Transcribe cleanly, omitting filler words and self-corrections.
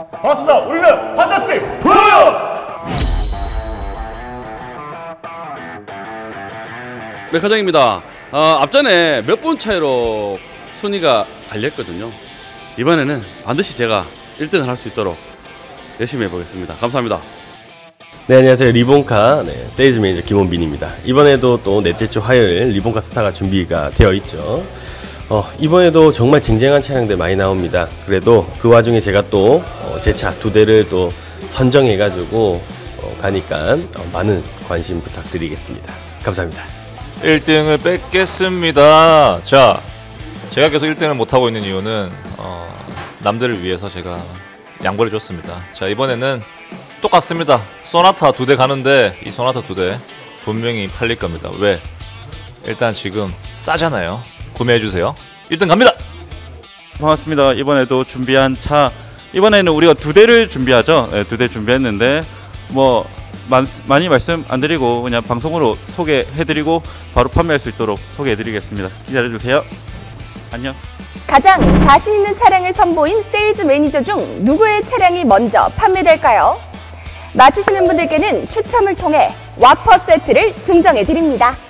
반갑습니다. 우리는 판타스틱 토요! 백화장입니다. 앞전에 몇 분 차이로 순위가 갈렸거든요. 이번에는 반드시 제가 1등을 할 수 있도록 열심히 해보겠습니다. 감사합니다. 네, 안녕하세요. 리본카 세일즈 매니저 김원빈입니다. 이번에도 또 넷째 주 화요일 리본카 스타가 준비가 되어 있죠. 이번에도 정말 쟁쟁한 차량들 많이 나옵니다. 그래도 그 와중에 제가 또 제 차 2대를 또 선정해가지고 가니까 많은 관심 부탁드리겠습니다. 감사합니다. 1등을 뺏겠습니다. 자, 제가 계속 1등을 못하고 있는 이유는 남들을 위해서 제가 양보를 줬습니다. 자, 이번에는 똑같습니다. 소나타 2대 가는데 이 소나타 2대 분명히 팔릴 겁니다. 왜? 일단 지금 싸잖아요. 구매해주세요. 1등 갑니다. 반갑습니다. 이번에도 준비한 차, 이번에는 우리가 2대를 준비하죠. 네, 2대 준비했는데 뭐 많이 말씀 안 드리고 그냥 방송으로 소개해드리고 바로 판매할 수 있도록 소개해드리겠습니다. 기다려주세요. 안녕. 가장 자신 있는 차량을 선보인 세일즈 매니저 중 누구의 차량이 먼저 판매될까요? 맞추시는 분들께는 추첨을 통해 와퍼 세트를 증정해 드립니다.